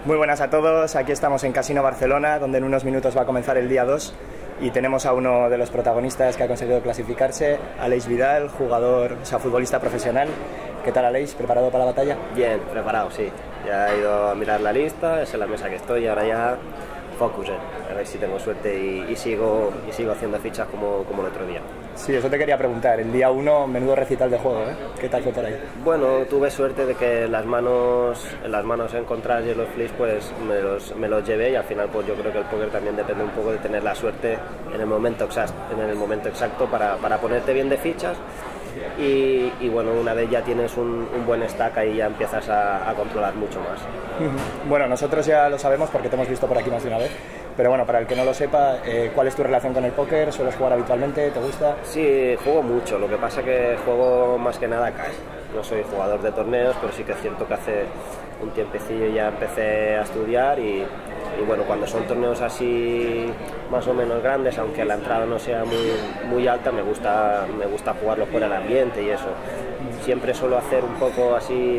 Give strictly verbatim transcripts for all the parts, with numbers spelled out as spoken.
Muy buenas a todos, aquí estamos en Casino Barcelona, donde en unos minutos va a comenzar el día dos y tenemos a uno de los protagonistas que ha conseguido clasificarse, Aleix Vidal, jugador, o sea, futbolista profesional. ¿Qué tal, Aleix? ¿Preparado para la batalla? Bien, preparado, sí. Ya he ido a mirar la lista, es en la mesa que estoy y ahora ya focus, eh. A ver si tengo suerte y, y, sigo, y sigo haciendo fichas como, como el otro día. Sí, eso te quería preguntar. El día uno, menudo recital de juego, ¿eh? ¿Qué tal fue por ahí? Bueno, tuve suerte de que las manos, en las manos encontradas y en los flips pues me los, me los llevé, y al final pues yo creo que el póker también depende un poco de tener la suerte en el momento exacto, en el momento exacto para, para ponerte bien de fichas. Y, y bueno, una vez ya tienes un, un buen stack, ahí ya empiezas a, a controlar mucho más. Bueno, nosotros ya lo sabemos porque te hemos visto por aquí más de una vez, pero bueno, para el que no lo sepa, eh, ¿cuál es tu relación con el póker? ¿Sueles jugar habitualmente? ¿Te gusta? Sí, juego mucho, lo que pasa que juego más que nada cash. No soy jugador de torneos, pero sí que es cierto que hace un tiempecillo ya empecé a estudiar y, y bueno, cuando son torneos así más o menos grandes, aunque la entrada no sea muy, muy alta, me gusta, me gusta jugarlo por el ambiente y eso. Siempre suelo hacer un poco así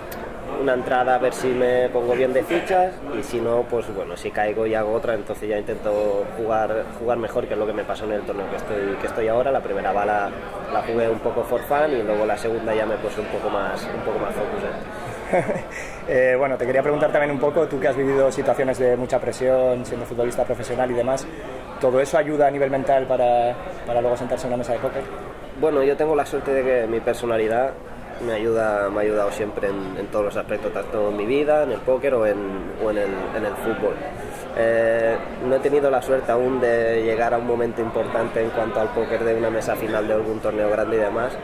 una entrada a ver si me pongo bien de fichas, y si no, pues bueno, si caigo y hago otra, entonces ya intento jugar, jugar mejor, que es lo que me pasó en el torneo que estoy, que estoy ahora. La primera bala la jugué un poco for fun y luego la segunda ya me puse un poco más, un poco más focus, ¿eh? eh, bueno, te quería preguntar también un poco, tú que has vivido situaciones de mucha presión siendo futbolista profesional y demás, ¿todo eso ayuda a nivel mental para, para luego sentarse en una mesa de póker? Bueno, yo tengo la suerte de que mi personalidad me ayuda, me ha ayudado siempre en, en todos los aspectos, tanto en mi vida, en el póker o en, o en, el, en el fútbol. Eh, no he tenido la suerte aún de llegar a un momento importante en cuanto al póker, de una mesa final de algún torneo grande y demás,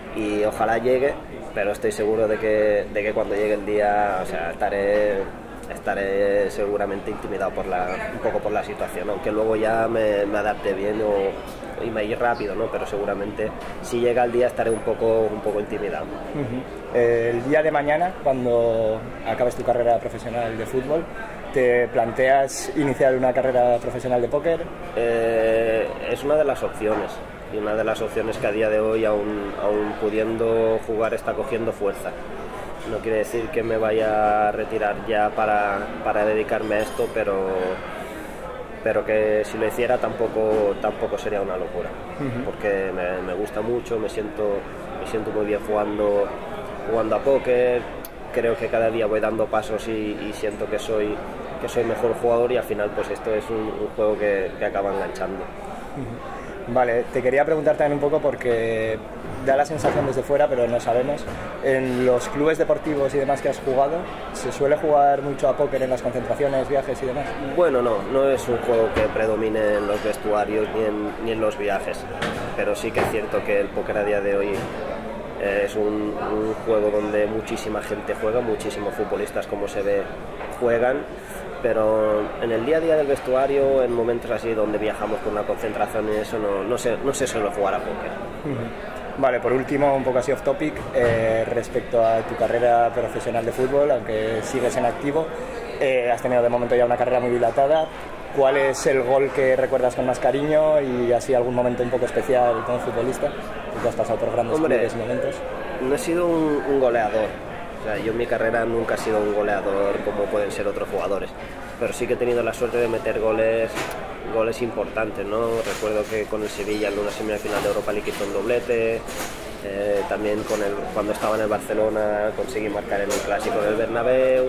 y ojalá llegue, pero estoy seguro de que, de que cuando llegue el día, o sea, estaré, estaré seguramente intimidado por la, un poco por la situación, aunque luego ya me, me adapte bien o y me ir rápido, ¿no? Pero seguramente si llega el día estaré un poco, un poco intimidado. Uh-huh. eh, el día de mañana, cuando acabes tu carrera profesional de fútbol, ¿te planteas iniciar una carrera profesional de póker? Eh, es una de las opciones, y una de las opciones que a día de hoy, aún, aún pudiendo jugar, está cogiendo fuerza. No quiere decir que me vaya a retirar ya para, para dedicarme a esto, pero pero que si lo hiciera tampoco, tampoco sería una locura, uh-huh. Porque me, me gusta mucho, me siento, me siento muy bien jugando, jugando a póker. Creo que cada día voy dando pasos y, y siento que soy, que soy mejor jugador, y al final pues esto es un, un juego que, que acaba enganchando. Uh-huh. Vale, te quería preguntar también un poco, porque da la sensación desde fuera, pero no sabemos, en los clubes deportivos y demás que has jugado, ¿se suele jugar mucho a póker en las concentraciones, viajes y demás? Bueno, no, no es un juego que predomine en los vestuarios ni en, ni en los viajes, pero sí que es cierto que el póker a día de hoy es un, un juego donde muchísima gente juega, muchísimos futbolistas, como se ve, juegan, pero en el día a día del vestuario, en momentos así donde viajamos con una concentración y eso, no, no, se, no se suele jugar a póker. Uh-huh. Vale, por último, un poco así off topic, eh, respecto a tu carrera profesional de fútbol, aunque sigues en activo, eh, has tenido de momento ya una carrera muy dilatada. ¿Cuál es el gol que recuerdas con más cariño y así algún momento un poco especial como futbolista? Tú has pasado por grandes Hombre, clubes y momentos. No he sido un, un goleador. O sea, yo en mi carrera nunca he sido un goleador como pueden ser otros jugadores, pero sí que he tenido la suerte de meter goles, goles importantes, ¿no? Recuerdo que con el Sevilla en una semifinal de Europa League hizo un doblete, eh, también con el, cuando estaba en el Barcelona conseguí marcar en un clásico del Bernabéu,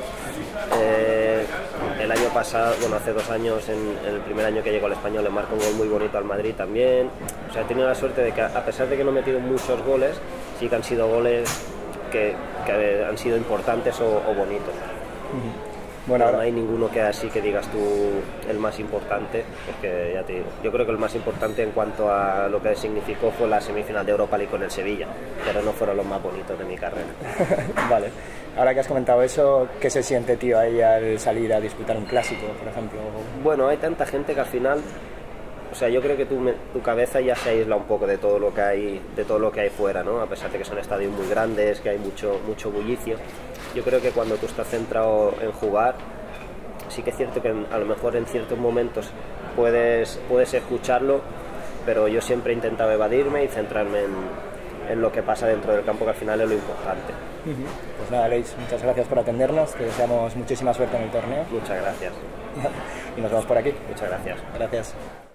eh, el año pasado, bueno, hace dos años, en, en el primer año que llegó al Español, le marcó un gol muy bonito al Madrid también. O sea, he tenido la suerte de que, a pesar de que no he metido muchos goles, sí que han sido goles Que, que han sido importantes o, o bonitos. Uh-huh. Bueno, no, no hay ninguno que así que digas tú el más importante, porque ya te digo, yo creo que el más importante en cuanto a lo que significó fue la semifinal de Europa League con el Sevilla, pero no fueron los más bonitos de mi carrera. Vale, ahora que has comentado eso, ¿qué se siente, tío, ahí al salir a disputar un clásico, por ejemplo? Bueno, hay tanta gente que al final, o sea, yo creo que tu, tu cabeza ya se aísla un poco de todo lo que hay, de todo lo que hay fuera, ¿no? A pesar de que son estadios muy grandes, que hay mucho, mucho bullicio. Yo creo que cuando tú estás centrado en jugar, sí que es cierto que a lo mejor en ciertos momentos puedes, puedes escucharlo, pero yo siempre he intentado evadirme y centrarme en, en lo que pasa dentro del campo, que al final es lo importante. Pues nada, Aleix, muchas gracias por atendernos, te deseamos muchísima suerte en el torneo. Muchas gracias. Y nos vemos por aquí. Muchas gracias. Gracias.